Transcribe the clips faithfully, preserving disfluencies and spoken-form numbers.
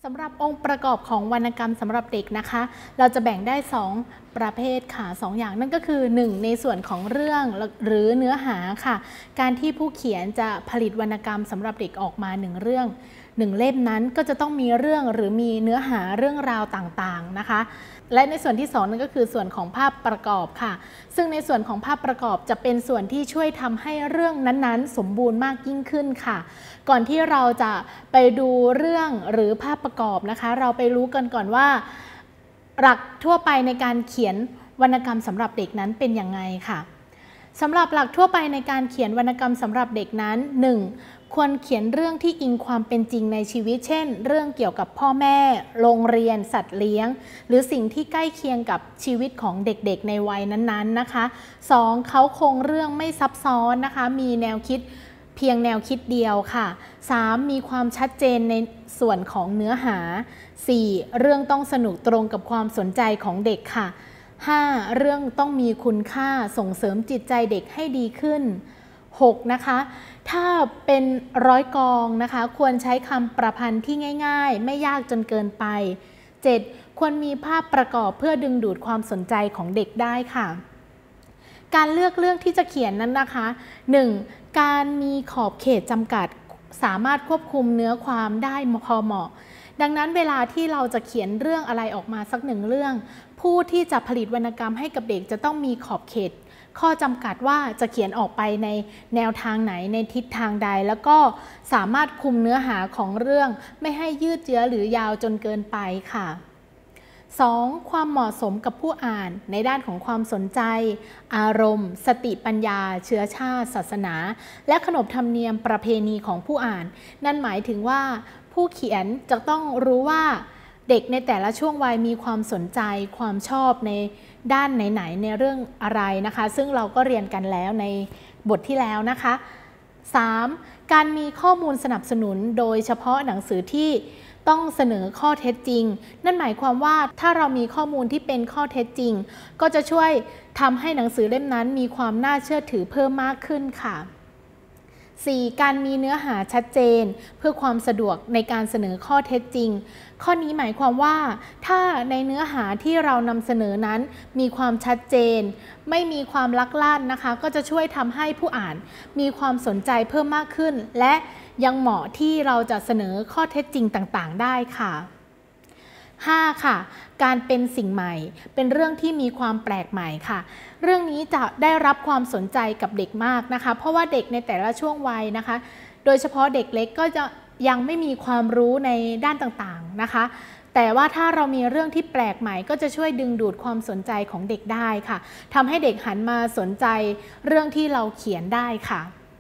สำหรับองค์ประกอบของวรรณกรรมสำหรับเด็กนะคะเราจะแบ่งได้สองประเภทค่ะสองอย่างนั่นก็คือหนึ่งในส่วนของเรื่องหรือเนื้อหาค่ะการที่ผู้เขียนจะผลิตวรรณกรรมสำหรับเด็กออกมาหนึ่งเรื่องหนึ่งเล่มนั้นก็จะต้องมีเรื่องหรือมีเนื้อหาเรื่องราวต่างๆนะคะและในส่วนที่สองนั่นก็คือส่วนของภาพประกอบค่ะซึ่งในส่วนของภาพประกอบจะเป็นส่วนที่ช่วยทำให้เรื่องนั้นๆสมบูรณ์มากยิ่งขึ้นค่ะก่อนที่เราจะไปดูเรื่องหรือภาพประกอบนะคะเราไปรู้กันก่อนว่าหลักทั่วไปในการเขียนวรรณกรรมสำหรับเด็กนั้นเป็นยังไงค่ะสำหรับหลักทั่วไปในการเขียนวรรณกรรมสำหรับเด็กนั้น หนึ่ง ควรเขียนเรื่องที่อิงความเป็นจริงในชีวิตเช่นเรื่องเกี่ยวกับพ่อแม่โรงเรียนสัตว์เลี้ยงหรือสิ่งที่ใกล้เคียงกับชีวิตของเด็กๆในวัยนั้นๆนะคะสองเขาโครงเรื่องไม่ซับซ้อนนะคะมีแนวคิดเพียงแนวคิดเดียวค่ะสามมีความชัดเจนในส่วนของเนื้อหาสี่เรื่องต้องสนุกตรงกับความสนใจของเด็กค่ะห้าเรื่องต้องมีคุณค่าส่งเสริมจิตใจเด็กให้ดีขึ้นหกนะคะถ้าเป็นร้อยกองนะคะควรใช้คำประพันธ์ที่ง่ายๆไม่ยากจนเกินไปเจ็ดควรมีภาพประกอบเพื่อดึงดูดความสนใจของเด็กได้ค่ะการเลือกเรื่องที่จะเขียนนั้นนะคะหนึ่งการมีขอบเขตจำกัดสามารถควบคุมเนื้อความได้พอเหมาะดังนั้นเวลาที่เราจะเขียนเรื่องอะไรออกมาสักหนึ่งเรื่องผู้ที่จะผลิตวรรณกรรมให้กับเด็กจะต้องมีขอบเขตข้อจำกัดว่าจะเขียนออกไปในแนวทางไหนในทิศทางใดแล้วก็สามารถคุมเนื้อหาของเรื่องไม่ให้ยืดเยื้อหรือยาวจนเกินไปค่ะสอง ความเหมาะสมกับผู้อ่านในด้านของความสนใจอารมณ์สติปัญญาเชื้อชาติศาสนาและขนบธรรมเนียมประเพณีของผู้อ่านนั่นหมายถึงว่าผู้เขียนจะต้องรู้ว่าเด็กในแต่ละช่วงวัยมีความสนใจความชอบในด้านไหนๆในเรื่องอะไรนะคะซึ่งเราก็เรียนกันแล้วในบทที่แล้วนะคะสาม การมีข้อมูลสนับสนุนโดยเฉพาะหนังสือที่ต้องเสนอข้อเท็จจริงนั่นหมายความว่าถ้าเรามีข้อมูลที่เป็นข้อเท็จจริงก็จะช่วยทำให้หนังสือเล่มนั้นมีความน่าเชื่อถือเพิ่มมากขึ้นค่ะสี่ การมีเนื้อหาชัดเจนเพื่อความสะดวกในการเสนอข้อเท็จจริงข้อนี้หมายความว่าถ้าในเนื้อหาที่เรานำเสนอนั้นมีความชัดเจนไม่มีความลักลั่นนะคะก็จะช่วยทำให้ผู้อ่านมีความสนใจเพิ่มมากขึ้นและยังเหมาะที่เราจะเสนอข้อเท็จจริงต่างๆได้ค่ะห้า ค่ะการเป็นสิ่งใหม่เป็นเรื่องที่มีความแปลกใหม่ค่ะเรื่องนี้จะได้รับความสนใจกับเด็กมากนะคะเพราะว่าเด็กในแต่ละช่วงวัยนะคะโดยเฉพาะเด็กเล็กก็จะยังไม่มีความรู้ในด้านต่างๆนะคะแต่ว่าถ้าเรามีเรื่องที่แปลกใหม่ก็จะช่วยดึงดูดความสนใจของเด็กได้ค่ะทำให้เด็กหันมาสนใจเรื่องที่เราเขียนได้ค่ะ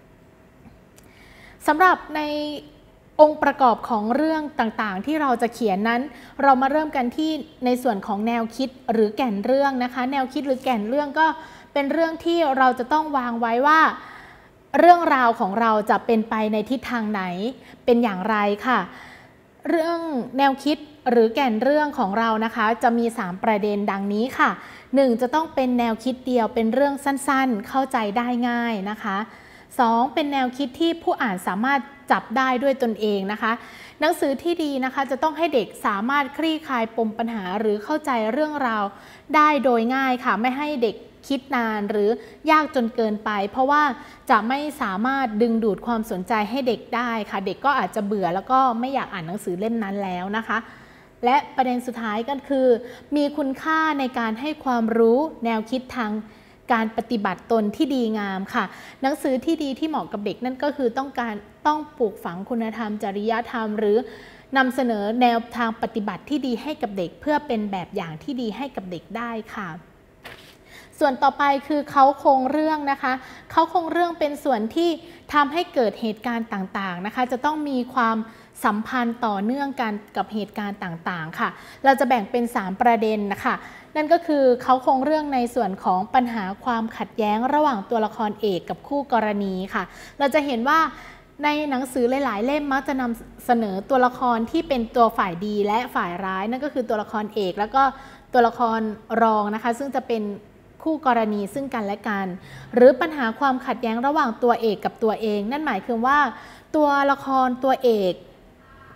สำหรับในองค์ประกอบของเรื่องต่างๆที่เราจะเขียนนั้นเรามาเริ่มกันที่ในส่วนของแนวคิดหรือแก่นเรื่องนะคะแนวคิดหรือแก่นเรื่องก็เป็นเรื่องที่เราจะต้องวางไว้ว่าเรื่องราวของเราจะเป็นไปในทิศทางไหนเป็นอย่างไรค่ะเรื่องแนวคิดหรือแก่นเรื่องของเรานะคะจะมีสามประเด็นดังนี้ค่ะหนึ่งจะต้องเป็นแนวคิดเดียวเป็นเรื่องสั้นๆเข้าใจได้ง่ายนะคะสองเป็นแนวคิดที่ผู้อ่านสามารถจับได้ด้วยตนเองนะคะหนังสือที่ดีนะคะจะต้องให้เด็กสามารถคลี่คลายปมปัญหาหรือเข้าใจเรื่องราวได้โดยง่ายค่ะไม่ให้เด็กคิดนานหรือยากจนเกินไปเพราะว่าจะไม่สามารถดึงดูดความสนใจให้เด็กได้ค่ะเด็กก็อาจจะเบื่อแล้วก็ไม่อยากอ่านหนังสือเล่มนั้นแล้วนะคะและประเด็นสุดท้ายก็คือมีคุณค่าในการให้ความรู้แนวคิดทางการปฏิบัติตนที่ดีงามค่ะหนังสือที่ดีที่เหมาะกับเด็กนั่นก็คือต้องการต้องปลูกฝังคุณธรรมจริยธรรมหรือนำเสนอแนวทางปฏิบัติที่ดีให้กับเด็กเพื่อเป็นแบบอย่างที่ดีให้กับเด็กได้ค่ะส่วนต่อไปคือเขาโครงเรื่องนะคะเขาโครงเรื่องเป็นส่วนที่ทำให้เกิดเหตุการณ์ต่างๆนะคะจะต้องมีความสัมพันธ์ต่อเนื่องกันกับเหตุการณ์ต่างๆค่ะเราจะแบ่งเป็นสามประเด็นนะคะนั่นก็คือเขาโครงเรื่องในส่วนของปัญหาความขัดแย้งระหว่างตัวละครเอกกับคู่กรณีค่ะเราจะเห็นว่าในหนังสือหลายๆเล่มมักจะนำเสนอตัวละครที่เป็นตัวฝ่ายดีและฝ่ายร้ายนั่นก็คือตัวละครเอกแล้วก็ตัวละครรองนะคะซึ่งจะเป็นคู่กรณีซึ่งกันและกันหรือปัญหาความขัดแย้งระหว่างตัวเอกกับตัวเองนั่นหมายคือว่าตัวละครตัวเอก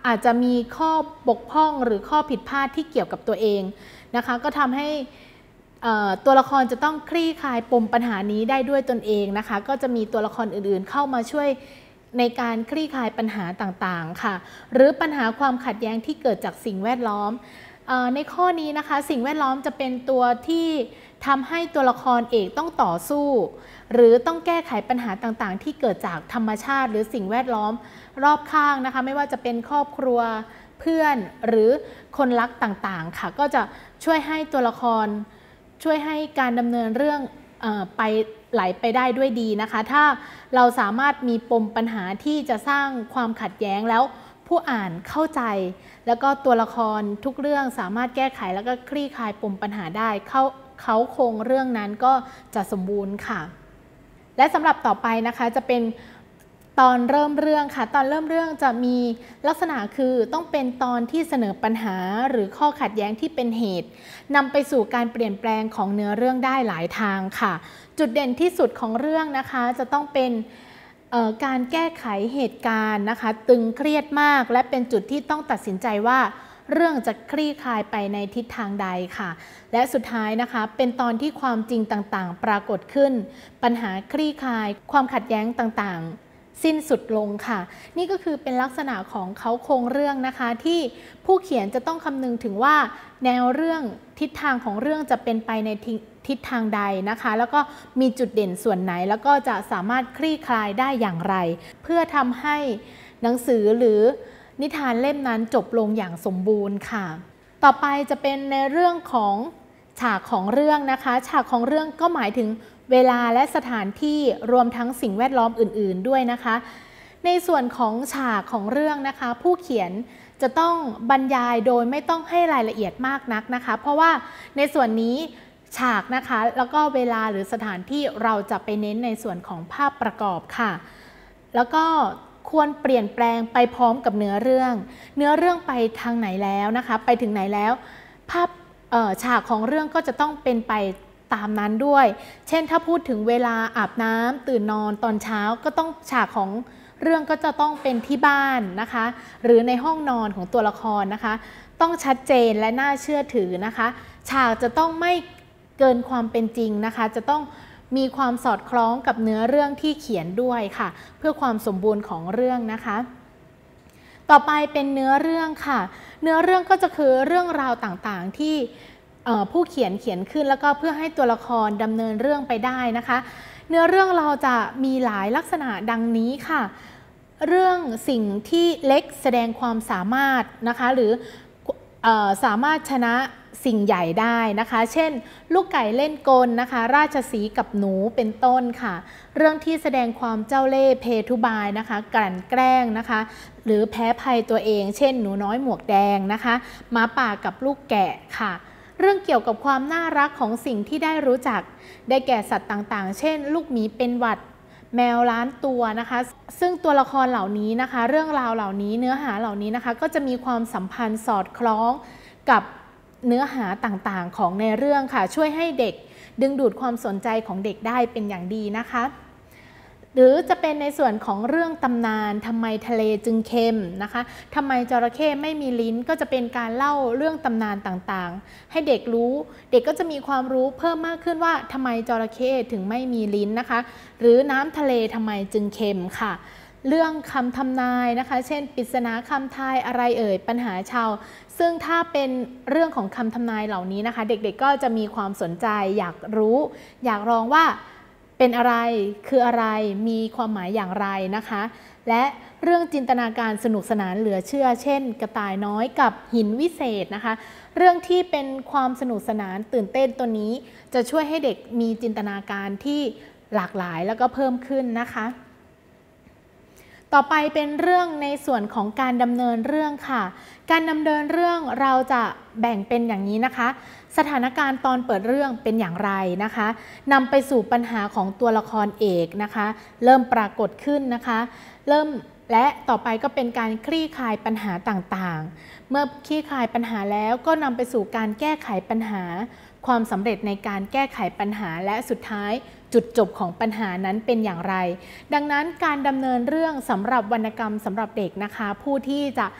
อาจจะมีข้อบกพร่องหรือข้อผิดพลาดที่เกี่ยวกับตัวเองนะคะก็ทำให้ตัวละครจะต้องคลี่คลายปมปัญหานี้ได้ด้วยตนเองนะคะก็จะมีตัวละครอื่นๆเข้ามาช่วยในการคลี่คลายปัญหาต่างๆค่ะหรือปัญหาความขัดแย้งที่เกิดจากสิ่งแวดล้อมในข้อนี้นะคะสิ่งแวดล้อมจะเป็นตัวที่ทำให้ตัวละครเอกต้องต่อสู้หรือต้องแก้ไขปัญหาต่างๆที่เกิดจากธรรมชาติหรือสิ่งแวดล้อมรอบข้างนะคะไม่ว่าจะเป็นครอบครัวเพื่อนหรือคนรักต่างๆค่ะก็จะช่วยให้ตัวละครช่วยให้การดำเนินเรื่องเอ่อไปไหลไปได้ด้วยดีนะคะถ้าเราสามารถมีปมปัญหาที่จะสร้างความขัดแย้งแล้วผู้อ่านเข้าใจแล้วก็ตัวละครทุกเรื่องสามารถแก้ไขแล้วก็คลี่คลายปมปัญหาได้เขาเขาโครงเรื่องนั้นก็จะสมบูรณ์ค่ะและสำหรับต่อไปนะคะจะเป็นตอนเริ่มเรื่องค่ะตอนเริ่มเรื่องจะมีลักษณะคือต้องเป็นตอนที่เสนอปัญหาหรือข้อขัดแย้งที่เป็นเหตุนำไปสู่การเปลี่ยนแปลงของเนื้อเรื่องได้หลายทางค่ะจุดเด่นที่สุดของเรื่องนะคะจะต้องเป็นการแก้ไขเหตุการณ์นะคะตึงเครียดมากและเป็นจุดที่ต้องตัดสินใจว่าเรื่องจะคลี่คลายไปในทิศทางใดค่ะและสุดท้ายนะคะเป็นตอนที่ความจริงต่างๆปรากฏขึ้นปัญหาคลี่คลายความขัดแย้งต่างๆสิ้นสุดลงค่ะนี่ก็คือเป็นลักษณะของเขาโครงเรื่องนะคะที่ผู้เขียนจะต้องคำนึงถึงว่าแนวเรื่องทิศทางของเรื่องจะเป็นไปในทิศทางใดนะคะแล้วก็มีจุดเด่นส่วนไหนแล้วก็จะสามารถคลี่คลายได้อย่างไรเพื่อทำให้หนังสือหรือนิทานเล่มนั้นจบลงอย่างสมบูรณ์ค่ะต่อไปจะเป็นในเรื่องของฉากของเรื่องนะคะฉากของเรื่องก็หมายถึงเวลาและสถานที่รวมทั้งสิ่งแวดล้อมอื่นๆด้วยนะคะในส่วนของฉากของเรื่องนะคะผู้เขียนจะต้องบรรยายโดยไม่ต้องให้รายละเอียดมากนักนะคะเพราะว่าในส่วนนี้ฉากนะคะแล้วก็เวลาหรือสถานที่เราจะไปเน้นในส่วนของภาพประกอบค่ะแล้วก็ควรเปลี่ยนแปลงไปพร้อมกับเนื้อเรื่องเนื้อเรื่องไปทางไหนแล้วนะคะไปถึงไหนแล้วภาพฉากของเรื่องก็จะต้องเป็นไปตามนั้นด้วยเช่นถ้าพูดถึงเวลาอาบน้ำตื่นนอนตอนเช้าก็ต้องฉากของเรื่องก็จะต้องเป็นที่บ้านนะคะหรือในห้องนอนของตัวละครนะคะต้องชัดเจนและน่าเชื่อถือนะคะฉากจะต้องไม่เกินความเป็นจริงนะคะจะต้องมีความสอดคล้องกับเนื้อเรื่องที่เขียนด้วยค่ะเพื่อความสมบูรณ์ของเรื่องนะคะต่อไปเป็นเนื้อเรื่องค่ะเนื้อเรื่องก็จะคือเรื่องราวต่างๆที่ผู้เขียนเขียนขึ้นแล้วก็เพื่อให้ตัวละครดำเนินเรื่องไปได้นะคะเนื้อเรื่องเราจะมีหลายลักษณะดังนี้ค่ะเรื่องสิ่งที่เล็กแสดงความสามารถนะคะหรือสามารถชนะสิ่งใหญ่ได้นะคะเช่นลูกไก่เล่นกลนะคะราชสีห์กับหนูเป็นต้นค่ะเรื่องที่แสดงความเจ้าเล่ห์เพทุบายนะคะกลั่นแกล้งนะคะหรือแพ้ภัยตัวเองเช่นหนูน้อยหมวกแดงนะคะหมาป่ากับลูกแกะค่ะเรื่องเกี่ยวกับความน่ารักของสิ่งที่ได้รู้จักได้แก่สัตว์ต่างๆเช่นลูกหมีเป็นหวัดแมวล้านตัวนะคะซึ่งตัวละครเหล่านี้นะคะเรื่องราวเหล่านี้เนื้อหาเหล่านี้นะคะก็จะมีความสัมพันธ์สอดคล้องกับเนื้อหาต่างๆของในเรื่องค่ะช่วยให้เด็กดึงดูดความสนใจของเด็กได้เป็นอย่างดีนะคะหรือจะเป็นในส่วนของเรื่องตำนานทำไมทะเลจึงเค็มนะคะทำไมจระเข้ไม่มีลิ้นก็จะเป็นการเล่าเรื่องตำนานต่างๆให้เด็กรู้เด็กก็จะมีความรู้เพิ่มมากขึ้นว่าทำไมจระเข้ถึงไม่มีลิ้นนะคะหรือน้ำทะเลทำไมจึงเค็มค่ะเรื่องคำทำนายนะคะเช่นปริศนาคำทายอะไรเอ่ยปัญหาชาวซึ่งถ้าเป็นเรื่องของคำทำนายเหล่านี้นะคะเด็กๆก็จะมีความสนใจอยากรู้อยากลองว่าเป็นอะไรคืออะไรมีความหมายอย่างไรนะคะและเรื่องจินตนาการสนุกสนานเหลือเชื่อเช่นกระต่ายน้อยกับหินวิเศษนะคะเรื่องที่เป็นความสนุกสนานตื่นเต้นตัวนี้จะช่วยให้เด็กมีจินตนาการที่หลากหลายแล้วก็เพิ่มขึ้นนะคะต่อไปเป็นเรื่องในส่วนของการดำเนินเรื่องค่ะการดำเนินเรื่องเราจะแบ่งเป็นอย่างนี้นะคะสถานการณ์ตอนเปิดเรื่องเป็นอย่างไรนะคะนำไปสู่ปัญหาของตัวละครเอกนะคะเริ่มปรากฏขึ้นนะคะเริ่มและต่อไปก็เป็นการคลี่คลายปัญหาต่างๆเมื่อคลี่คลายปัญหาแล้วก็นำไปสู่การแก้ไขปัญหาความสำเร็จในการแก้ไขปัญหาและสุดท้ายจุดจบของปัญหานั้นเป็นอย่างไรดังนั้นการดำเนินเรื่องสำหรับวรรณกรรมสำหรับเด็กนะคะผู้ที่จะ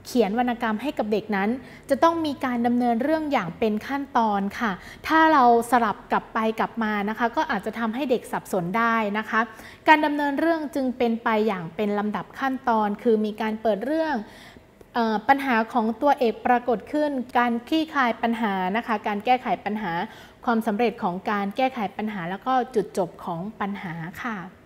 เขียนวรรณกรรมให้กับเด็กนั้นจะต้องมีการดำเนินเรื่องอย่างเป็นขั้นตอนค่ะถ้าเราสลับกลับไปกลับมานะคะก็อาจจะทำให้เด็กสับสนได้นะคะการดำเนินเรื่องจึงเป็นไปอย่างเป็นลำดับขั้นตอนคือมีการเปิดเรื่องปัญหาของตัวเอกปรากฏขึ้นการคลี่คลายปัญหานะคะการแก้ไขปัญหาความสำเร็จของการแก้ไขปัญหาแล้วก็จุดจบของปัญหาค่ะ